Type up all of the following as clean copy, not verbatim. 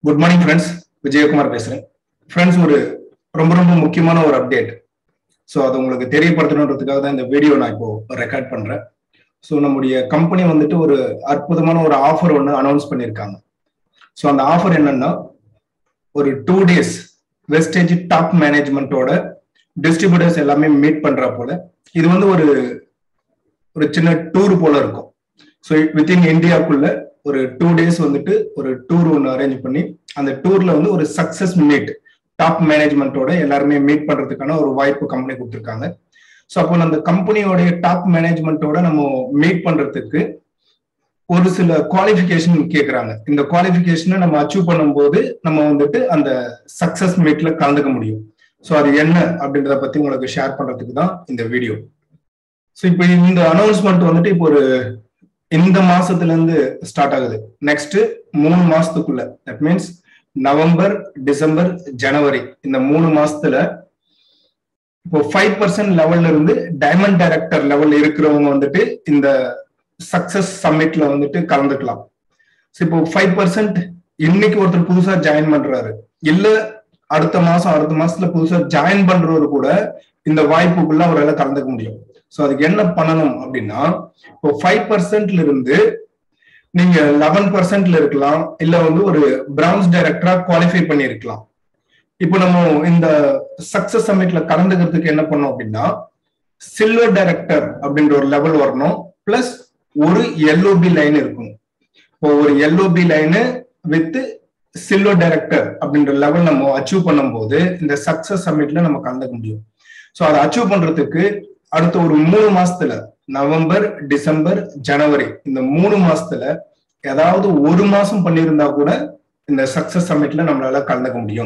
Good morning friends, Vijayakumar பேசுறேன். Friends, ஒரு ரொம்ப ரொம்ப முக்கியமான ஒரு அப்டேட். ஸோ அது உங்களுக்கு தெரியப்படுத்தணுன்றதுக்காக தான் இந்த வீடியோ நான் இப்போ ரெக்கார்ட் பண்றேன். ஸோ நம்முடைய கம்பெனி வந்துட்டு ஒரு அற்புதமான ஒரு ஆஃபர் ஒன்று அனௌன்ஸ் பண்ணியிருக்காங்க. ஸோ அந்த ஆஃபர் என்னன்னா, ஒரு 2 days வெஸ்டேஜ் டாப் மேனேஜ்மெண்ட்டோட டிஸ்ட்ரிபியூட்டர்ஸ் எல்லாமே மீட் பண்ற போல. இது வந்து ஒரு சின்ன டூர் போல இருக்கும். ஸோ வித்தின் இந்தியாவுக்குள்ள ஒரு 2 days வந்துட்டு ஒரு டூர் ஒன்று அரேஞ்ச் பண்ணி அந்த டூர்ல வந்து ஒரு சக்சஸ் மீட் டாப் மேனேஜ்மெண்ட்டோட எல்லாருமே மீட் பண்றதுக்கான ஒரு வாய்ப்பு கம்பெனி கொடுத்துருக்காங்க. ஸோ அப்போ அந்த கம்பெனியோடைய டாப் மேனேஜ்மெண்ட்டோட நம்ம மீட் பண்றதுக்கு ஒரு சில குவாலிஃபிகேஷன் கேட்கறாங்க. இந்த குவாலிஃபிகேஷனை நம்ம அச்சீவ் பண்ணும்போது நம்ம வந்துட்டு அந்த சக்சஸ் மீட்ல கலந்துக்க முடியும். ஸோ அது என்ன அப்படின்றத பத்தி உங்களுக்கு ஷேர் பண்றதுக்கு தான் இந்த வீடியோ. ஸோ இப்போ இந்த அனௌன்ஸ்மெண்ட் வந்துட்டு இப்போ இந்த மாசத்துல இருந்து ஸ்டார்ட் ஆகுது. நெக்ஸ்ட் 3 மாசத்துக்குள்ள, தட் மீன்ஸ் நவம்பர், டிசம்பர், ஜனவரி, இந்த 3 மாசத்துல இப்போ 5% லெவல்ல இருந்து டைமண்ட் டைரக்டர் லெவல் இருக்கிறவங்க வந்துட்டு இந்த சக்சஸ் சம்மிட்ல வந்துட்டு கலந்துக்கலாம். இப்போ 5% இன்னைக்கு ஒருத்தர் புதுசா ஜாயின் பண்றாரு, இல்ல அடுத்த மாசத்துல புதுசா ஜாயின் பண்றவரு கூட இந்த வாய்ப்புக்குள்ள அவரால் கலந்துக்க முடியும். ஸோ அதுக்கு என்ன பண்ணணும் அப்படின்னா, இப்போ 5%ல இருந்து நீங்க 11%ல இருக்கலாம், இல்ல வந்து ஒரு பிரான்ஸ் டைரக்டரா குவாலிஃபை பண்ணி இருக்கலாம். இப்போ நம்ம இந்த சக்சஸ் சம்மிட்ல கலந்துக்கிறதுக்கு என்ன பண்ணோம் அப்படின்னா, சில்வர் டைரக்டர் அப்படின்ற ஒரு லெவல் வரணும், பிளஸ் ஒரு எல்ஓபி லைன் இருக்கும். இப்போ ஒரு LOB line with silver director அப்படின்ற லெவல் நம்ம அச்சீவ் பண்ணும்போது இந்த சக்சஸ் சம்மிட்ல நம்ம கலந்துக்க முடியும். ஸோ அதை அச்சீவ் பண்றதுக்கு அடுத்த ஒரு 3 மாசத்துல, நவம்பர், டிசம்பர், ஜனவரி, இந்த 3 மாசத்துல ஏதாவது ஒரு மாசம் பண்ணியிருந்தா கூட இந்த சக்சஸ் சம்மிட்ல நம்மளால கலந்துக்க முடியும்.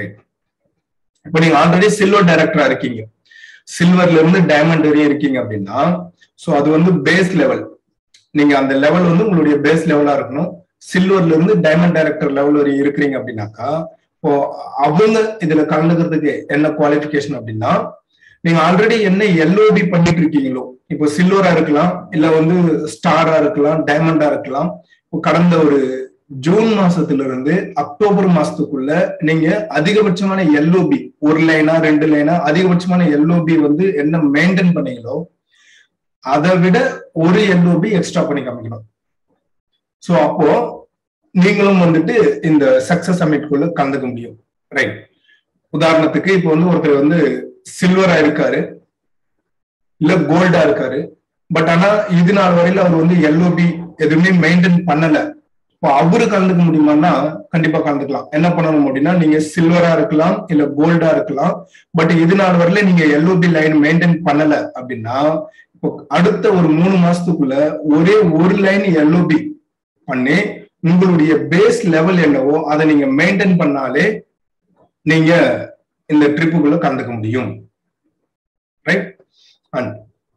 இப்ப நீங்க ஆல்ரெடி சில்வர் டைரக்டரா இருக்கீங்க, சில்வர்ல இருந்து டைமண்ட் வரையும் இருக்கீங்க அப்படின்னா, ஸோ அது வந்து பேஸ் லெவல். நீங்க அந்த லெவல் வந்து உங்களுடைய பேஸ் லெவலா இருக்கணும். சில்வர்ல இருந்து டைமண்ட் டைரக்டர் லெவல் வரையும் இருக்கிறீங்க அப்படின்னாக்கா, இப்போ அவங்க இதுல கலந்துக்கிறதுக்கு என்ன குவாலிஃபிகேஷன் அப்படின்னா, நீங்க ஆல்ரெடி என்ன எல்ஓபி பண்ணிட்டு இருக்கீங்களோ, இப்போ சில்வரா இருக்கலாம், இல்ல வந்து ஸ்டாரா இருக்கலாம், டைமண்டா இருக்கலாம். இப்போ கடந்த ஒரு ஜூன் மாசத்துல இருந்து அக்டோபர் மாசத்துக்குள்ள நீங்க அதிகபட்சமான எல்ஓபி, 1 லைனா 2 லைனா அதிகபட்சமான எல்ஓபி வந்து என்ன மெயின்டைன் பண்ணீங்களோ அதை விட ஒரு எல்ஓபி எக்ஸ்ட்ரா பண்ணி காமிக்கணும். ஸோ அப்போ நீங்களும் வந்துட்டு இந்த சக்சஸ் சம்மிட்குள்ள கலந்துக்க முடியும். ரைட். உதாரணத்துக்கு இப்போ வந்து ஒருத்தர் வந்து சில்வரா இருக்காரு, இல்ல கோல்டா இருக்காரு, பட் ஆனா இது நாள் வரையில அவர் வந்து எல்ஓபி எதுவுமே மெயின்டைன் பண்ணல. இப்போ அவரு கலந்துக்க முடியுமான்னா கண்டிப்பா கலந்துக்கலாம். என்ன பண்ணணும் அப்படின்னா, நீங்க சில்வரா இருக்கலாம், இல்ல கோல்டா இருக்கலாம், பட் இது நாள் வரையில நீங்க எல்ஓபி லைன் மெயின்டைன் பண்ணல அப்படின்னா, இப்போ அடுத்த ஒரு 3 மாசத்துக்குள்ள ஒரே ஒரு லைன் எல்ஓபி பண்ணி உங்களுடைய பேஸ் லெவல் என்னவோ அதை நீங்க மெயின்டைன் பண்ணாலே நீங்க இந்த ட்ரிப்புக்குள்ள கலந்துக்க முடியும். ரைட். அண்ட்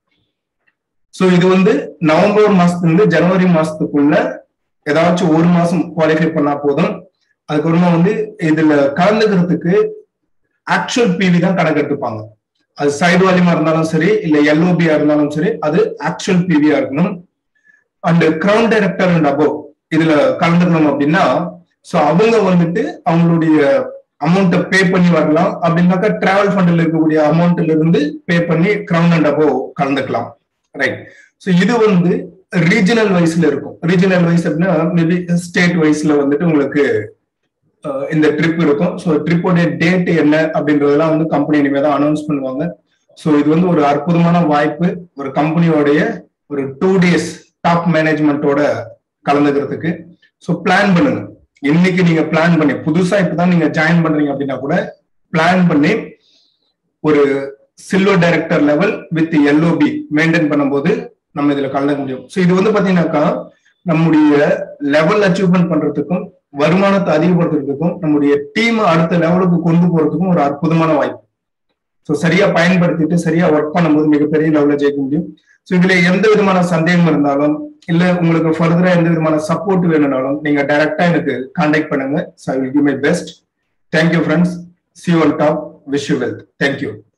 சோ இது வந்து நவம்பர் மாசத்துல இருந்து ஜனவரி மாசத்துக்குள்ள ஏதாச்சும் ஒரு மாசம் குவாலிஃபை பண்ணா போதும். அதுக்கப்புறமா வந்து இதுல கலந்துக்கிறதுக்கு ஆக்சுவல் பிவி தான் கணக்கு எடுத்துப்பாங்க. அது சைடு வால்யூமா இருந்தாலும் சரி, இல்ல எல்ஓபியா இருந்தாலும் சரி, அது ஆக்சுவல் பிவியா இருக்கணும். And crown director and above இதுல கலந்துக்கணும் அப்படின்னா, சோ அவங்க வந்துட்டு அவங்களுடைய அமௌண்ட்டை பே பண்ணி வரலாம். அப்படின்னாக்கா டிராவல் ஃபண்ட்ல இருக்கக்கூடிய அமௌண்ட்ல இருந்து பே பண்ணி கிரவுன் அண்ட் அபோவ் கலந்துக்கலாம். ரைட். ஸோ இது வந்து ரீஜனல் வைஸ்ல இருக்கும். ரீஜனல் வைஸ் அப்படின்னா மேபி ஸ்டேட் வைஸ்ல வந்துட்டு உங்களுக்கு இந்த ட்ரிப் இருக்கும். ஸோ ட்ரிப்போடைய டேட் என்ன அப்படின்றதெல்லாம் வந்து கம்பெனி இனிமே தான் அனௌன்ஸ் பண்ணுவாங்க. ஸோ இது வந்து ஒரு அற்புதமான வாய்ப்பு, ஒரு கம்பெனியோடைய ஒரு 2 days டாப் மேனேஜ்மெண்ட்டோட கலந்துக்கிறதுக்கு. ஸோ பிளான் பண்ணுங்க. இன்னைக்கு நீங்க பிளான் பண்ணி, புதுசா இப்பதான் நீங்க ஜாயின் பண்றீங்க அப்படின்னா கூட பிளான் பண்ணி ஒரு silver director level with LOB maintain பண்ணும்போது நம்ம இதுல கலந்துக்க முடியும். ஸோ இது வந்து பாத்தீங்கன்னாக்கா நம்முடைய லெவல் அச்சீவ்மெண்ட் பண்றதுக்கும், வருமானத்தை அதிகப்படுத்துறதுக்கும், நம்முடைய டீம் அடுத்த லெவலுக்கு கொண்டு போறதுக்கும் ஒரு அற்புதமான வாய்ப்பு. ஸோ சரியா பயன்படுத்திட்டு சரியா ஒர்க் பண்ணும்போது மிகப்பெரிய லெவலில் ஜெயிக்க முடியும். ஸோ இதுல எந்த விதமான சந்தேகம் இருந்தாலும், இல்ல உங்களுக்கு ஃபர்தரா எந்த விதமான சப்போர்ட் வேணும்னாலும் நீங்க டைரக்டா எனக்கு கான்டாக்ட் பண்ணுங்க. So I will give my best. Thank you friends. See you on top. Wish you wealth. Thank you.